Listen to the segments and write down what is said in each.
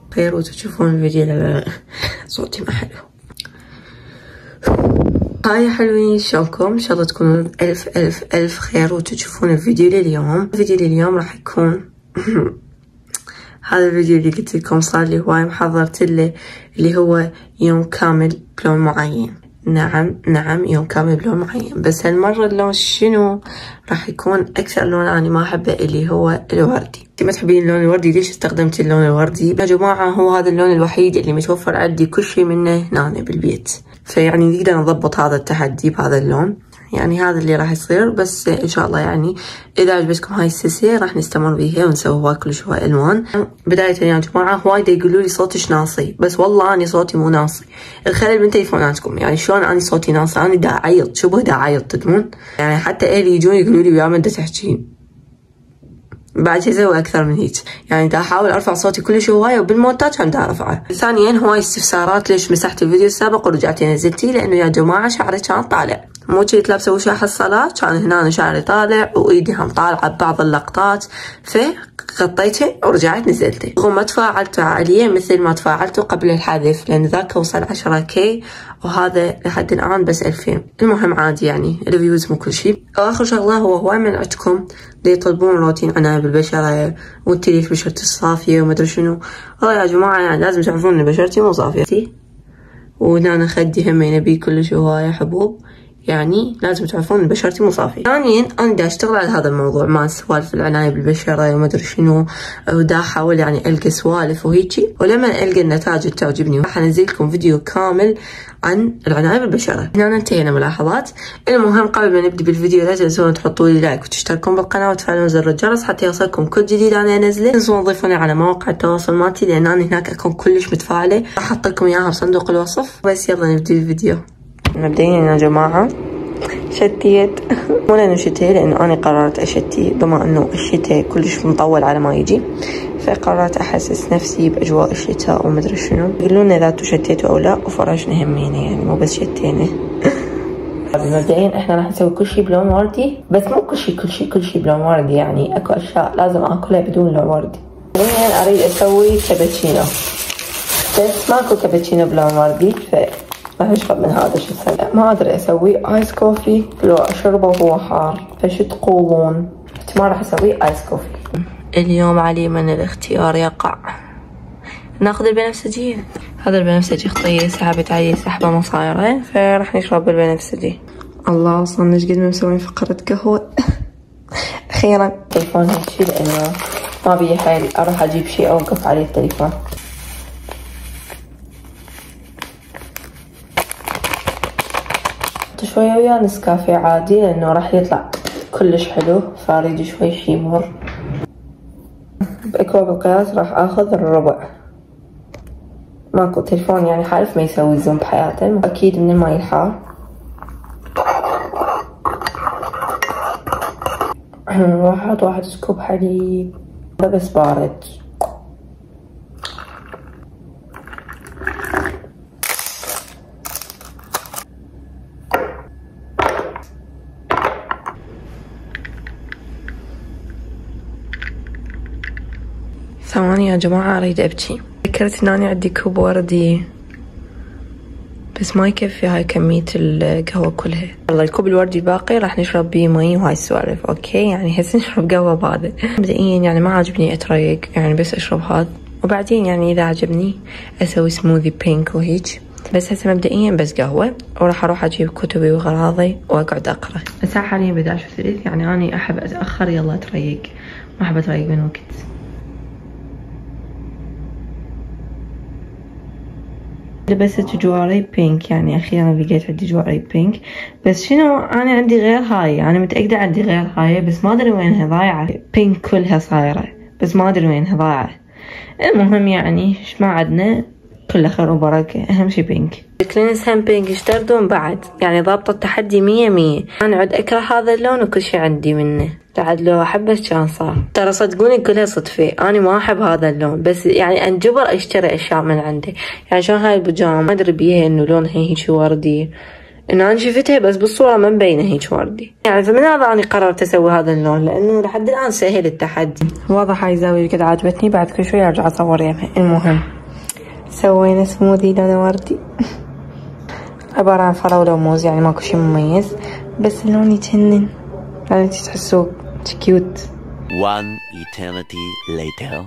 خير وتشوفون الفيديو. صوتي ما حلو. هاي حلوين، شلونكم؟ ان شاء الله تكونون الف الف الف خير وتشوفون الفيديو لليوم. الفيديو لليوم راح يكون هذا الفيديو اللي قلت لكم صار لي هواي محضرت له، اللي هو يوم كامل بلون معين. نعم يوم كامل بلون معين، بس هالمرة اللون شنو راح يكون؟ اكثر لون انا ما احبه اللي هو الوردي. انت ما تحبين اللون الوردي، ليش استخدمت اللون الوردي؟ يا جماعة هو هذا اللون الوحيد اللي متوفر عندي كل شيء منه هنا بالبيت، فيعني نقدر نضبط هذا التحدي بهذا اللون. يعني هذا اللي راح يصير، بس ان شاء الله يعني اذا عجبتكم هاي السلسله راح نستمر بيها ونسوي هواي كل شوي الوان. بدايه يا جماعه هوايد يقولوا لي صوتش ناصي، بس والله اني صوتي مو ناصي. الخلل من تليفوناتكم، يعني شلون اني صوتي ناصي؟ اني دا اعيط، شبه دا اعيط تدرون. يعني حتى اهلي يجون يقولوا لي ويا من دا تحكين، بعد شي اسوي اكثر من هيك. يعني دا احاول ارفع صوتي كلش هوايه، وبالمونتاج كان دا ارفعه. ثانيا هواي استفسارات ليش مسحت الفيديو السابق ورجعتي نزلتيه، لانه يا جماعه شعري كان طالع، مو كنت لابسه وشاح الصلاه، كان هنا شعري طالع وايدي هم طالعه ببعض اللقطات، فغطيته ورجعت نزلته. وما تفاعلتوا عليه مثل ما تفاعلتوا قبل الحذف، لان ذاك وصل 10K وهذا لحد الان بس 2000. المهم عادي، يعني الفيوز مو كل شيء. واخر شغله هو هواي من عندكم اللي يطلبون روتين عناية بالبشرة وانتي ليش بشرتي صافية وما ادري شنو. والله يا جماعة يعني لازم تعرفون ان بشرتي مو صافية، وهنا خدي هم ينبي كلش هواية حبوب، يعني لازم تعرفون ان بشرتي مو صافية. ثانيا انا دا اشتغل على هذا الموضوع مال سوالف العناية بالبشرة وما ادري شنو، ودا احاول يعني القى سوالف وهيجي، ولما القى النتائج اللي تعجبني راح انزل لكم فيديو كامل عن العناية بالبشرة. هنا انتهينا ملاحظات. المهم قبل ما نبدي بالفيديو لا تنسون تحطوا لي لايك وتشتركون بالقناة وتفعلون زر الجرس حتى يوصلكم كل جديد انا انزله. لا تنسون تضيفوني على مواقع التواصل مالتي، لان انا هناك اكون كلش متفاعلة، راح احط لكم اياها بصندوق الوصف. بس يلا نبدي الفيديو. مبدئيا يا جماعة شتيت مو لانه شتي، لانه انا قررت اشتي بما انه الشتاء كلش مطول على ما يجي، فقررت احسس نفسي باجواء الشتاء ومدري شنو. يقولون اذا انتو شتيتوا او لا، وفرشنا همينا يعني مو بس شتينا. مبدئيا احنا راح نسوي كل شيء بلون وردي، بس مو كل شيء بلون وردي، يعني اكو اشياء لازم اكلها بدون لون وردي. مبدئيا اريد اسوي كابتشينو، بس ماكو كابتشينو بلون وردي، راح اشرب من هذا. شو اسوي؟ ما ادري اسوي ايس كوفي لو اشربه وهو حار، فش تقولون؟ ما راح اسوي ايس كوفي. اليوم علي من الاختيار يقع. ناخذ البنفسجي. هذا البنفسجي خطيه سحبت عليه سحبه مصايره، فراح نشرب بالبنفسجي. الله وصلنا ايش قد ما مسوين فقره قهوه. اخيرا تليفون هيك، لانه ما بي حيل اروح اجيب شيء اوقف عليه التليفون. شوية ويا نسكافيه عادي، لانه راح يطلع كلش حلو، فاريد شوي شي مر. باكواب القياس راح اخذ الربع. ماكو تليفون يعني حالف ما يسوي زوم بحياته، اكيد من الماي الحار. راح احط 1 سكوب حليب بس بارد. ثواني يا جماعة اريد ابكي. فكرت ان اني عندي كوب وردي، بس ما يكفي هاي كمية القهوة كلها. والله الكوب الوردي الباقي راح نشرب بيه مي وهاي السوالف، اوكي؟ يعني هسه نشرب قهوة باردة. مبدئيا يعني ما عجبني اتريق، يعني بس اشرب هذا، وبعدين يعني اذا عجبني اسوي سموذي بينك وهيج. بس هسه مبدئيا بس قهوة، وراح اروح اجيب كتبي وغراضي واقعد اقرا. الساعة حاليا 11:03، يعني اني احب اتأخر يلا اتريق، ما احب اتريق من وقت. لبست جواري بينك، يعني اخيرا لقيت عندي جواري بينك. بس شنو، انا عندي غير هاي، انا متأكدة عندي غير هاي، بس ما ادري وينها ضايعة. بينك كلها صايرة، بس ما ادري وينها ضايعة. المهم يعني ايش ما عندنا، كله خير وبركة، اهم شي بينك. الكلينس هم بينك اشتردون بعد، يعني ضابطة التحدي 100. انا عد اكره هذا اللون وكل شي عندي منه، بعد لو احبه كان صار. ترى صدقوني كلها صدفة، انا ما احب هذا اللون، بس يعني انجبر اشتري اشياء من عنده. يعني شلون هاي البيجامة ما ادري بيها انه لونها هيك وردي، انه انا شفتها بس بالصورة ما مبينة هيك وردي، يعني فمن هذا انا قررت اسوي هذا اللون، لانه لحد الان سهل التحدي. واضح هاي الزاوية قد عجبتني، بعد كل شوي ارجع اصور يمها. المهم سوينا سموذي لونه وردي عبارة عن فراولة وموز، يعني ماكو شي مميز، بس اللون يجنن. يعني تحسوه كيوت. One eternity later.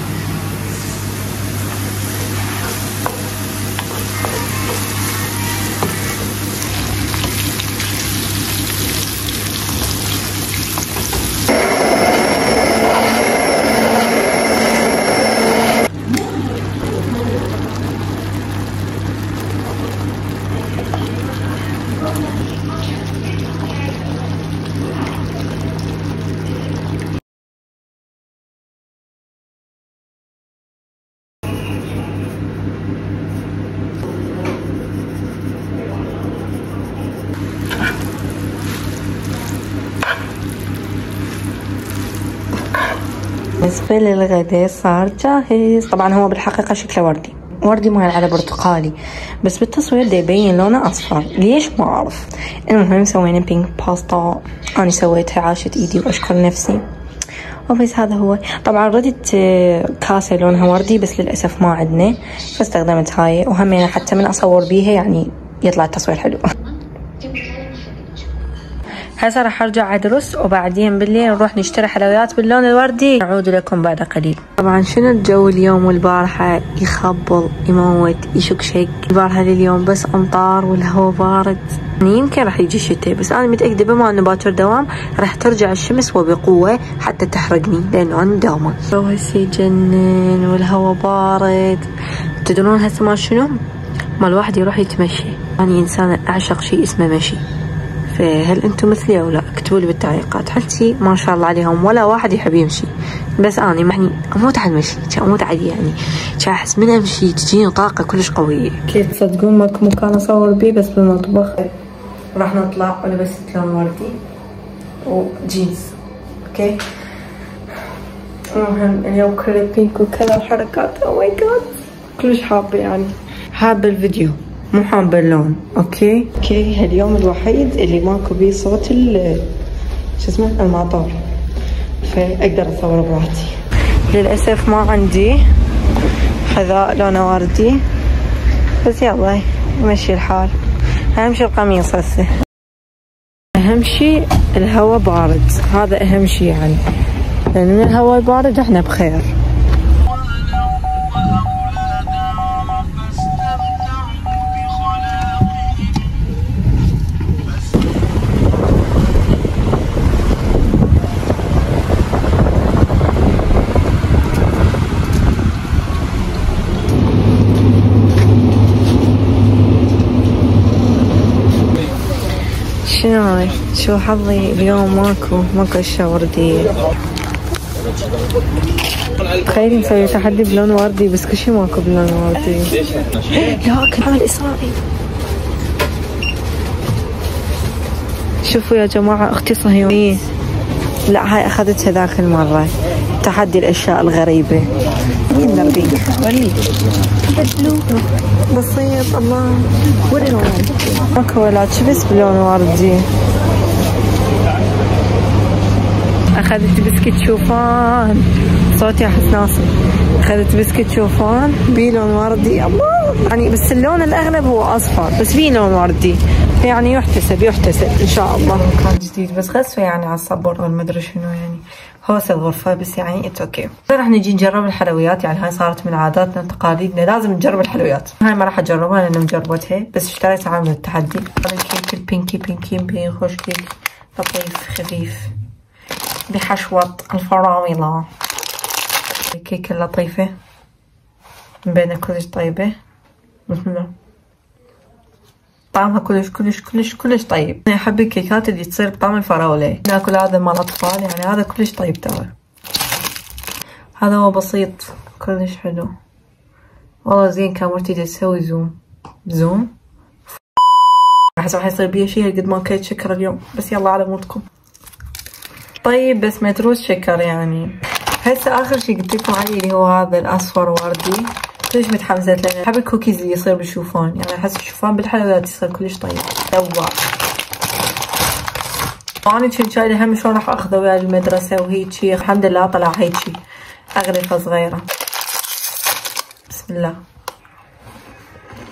بالنسبة للغداء صار جاهز. طبعا هو بالحقيقة شكله وردي مايل على برتقالي، بس بالتصوير دا يبين لونه أصفر، ليش ما أعرف. المهم سوينا بينك باستا، أنا سويتها عاشت إيدي وأشكر نفسي. وبس هذا هو. طبعا ردت كاسة لونها وردي بس للأسف ما عندنا، فاستخدمت هاي، وهم حتى من أصور بيها يعني يطلع التصوير حلو. هسه راح ارجع ادرس، وبعدين بالليل نروح نشتري حلويات باللون الوردي. نعود لكم بعد قليل. طبعا شنو الجو اليوم والبارحة؟ يخبل يموت يشكشك. البارحة لليوم بس امطار والهواء بارد، يعني يمكن راح يجي الشتاء، بس انا متأكدة بما انه باكر دوام راح ترجع الشمس وبقوة حتى تحرقني، لانه انا مداومة. الجو هسه يجنن والهواء بارد. تدرون هسه ما شنو؟ ما الواحد يروح يتمشى. انا انسانة اعشق شيء اسمه مشي، فهل انتم مثلي او لا؟ اكتبوا لي بالتعليقات. حالتي ما شاء الله عليهم ولا واحد يحب يمشي، بس انا يعني اموت على المشي، اموت عليه، يعني احس من امشي تجيني طاقه كلش قويه. كيف تصدقون ماكو مكان اصور بيه بس بالمطبخ. راح نطلع ولبست لون وردي وجينز. اوكي المهم اليوم كله بينك وكذا وحركات. او ماي جاد كلش حابه، يعني حابه الفيديو مو حابة اللون. اوكي هاليوم الوحيد اللي ماكو بيه صوت شو اسمه المطار، فاقدر اصور براحتي. للاسف ما عندي حذاء لونه وردي، بس يلا يمشي الحال. اهم شي القميص هسه، اهم شي الهواء بارد، هذا اهم شي، يعني لان من الهواء بارد احنا بخير. شنو هاي؟ شو حظي اليوم ماكو اشياء وردية. تخيلي مسوي تحدي بلون وردي بس كل شي ماكو بلون وردي. لا كان عمل اسرائيل. شوفوا يا جماعة اختي صهيونية. لا هاي اخذتها ذاك المرة، تحدي الاشياء الغريبة. مين دربيك؟ وليد بسيط. الله ماكو ولا بس بلون وردي. اخذت بسكت شوفان، صوتي احس ناصب. اخذت بسكت شوفان بلون وردي. الله يعني بس اللون الاغلب هو اصفر، بس في لون وردي، يعني يحتسب ان شاء الله. كان جديد بس غسوه يعني على الصبر ولا مدري شنو، يعني هوس الغرفة، بس يعني اتس اوكي. راح نجي نجرب الحلويات، يعني هاي صارت من عاداتنا وتقاليدنا، لازم نجرب الحلويات. هاي ما راح اجربها لانه مجربتها، بس اشتريتها عامل التحدي. هذا الكيك البينكي بين خوش كيك لطيف خفيف بحشوة الفراولة. الكيكة اللطيفة مبينة كلش طيبة، بسم الله. طعمها كلش طيب. انا احب الكيكات اللي تصير بطعم الفراولة. ناكل هذا مال اطفال، يعني هذا كلش طيب ترى. هذا هو بسيط كلش حلو والله. زين كان مرتي تسوي زوم احس راح يصير بيه شي قد ما كيت شكر اليوم، بس يلا على مودكم. طيب بس متروس شكر يعني. هسه اخر شي قلت لكم عليه اللي هو هذا الاصفر وردي. كلش متحمسة لأن أحب الكوكيز اللي يصير بالشوفان، يعني أحس الشوفان بالحلويات يصير كلش طيب ذواق. أنا كنت شايلة هم شلون راح أخذه وياي المدرسة وهيجي، الحمد لله طلع هيجي أغلفة صغيرة. بسم الله.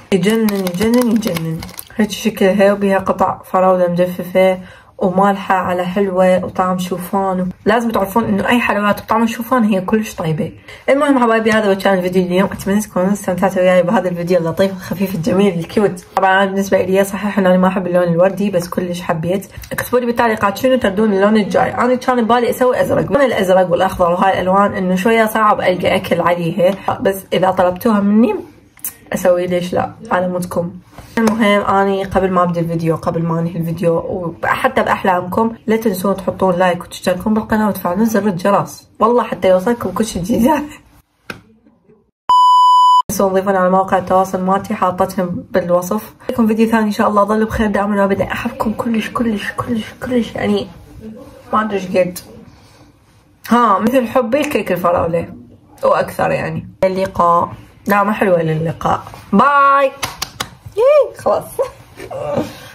يجنن يجنن يجنن. هيك شكلها وبيها قطع فراولة مجففة ومالحة على حلوة وطعم شوفان. لازم تعرفون انه اي حلويات بطعم الشوفان هي كلش طيبة. المهم حبايبي هذا كان الفيديو اليوم، اتمنى تكونوا استمتعتوا وياي بهذا الفيديو اللطيف الخفيف الجميل الكيوت. طبعا بالنسبة لي صحيح انه انا ما احب اللون الوردي بس كلش حبيت. اكتبوا لي بالتعليقات شنو تردون اللون الجاي. انا كان ببالي اسوي ازرق، من الازرق والاخضر وهاي الالوان انه شوية صعب القى اكل عليها، بس اذا طلبتوها مني اسوي ليش لا على مودكم. المهم اني قبل ما ابدا الفيديو، قبل ما انهي الفيديو وحتى باحلامكم لا تنسون تحطون لايك وتشتركون بالقناه وتفعلون زر الجرس، والله حتى يوصلكم كل شيء جديد. تنسون تضيفون على مواقع التواصل مالتي حاطتهم بالوصف. لكم فيديو ثاني ان شاء الله. ظلوا بخير دائما وابدا. احبكم كلش كلش كلش كلش، يعني ما ادري ايش قد، مثل حبي الكيك الفراوله واكثر. يعني اللقاء، لا ما حلوه للقاء. باي. خلاص.